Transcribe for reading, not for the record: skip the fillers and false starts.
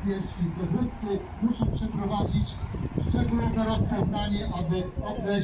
piesi dowódcy muszą przeprowadzić szczegółowe rozpoznanie, aby określić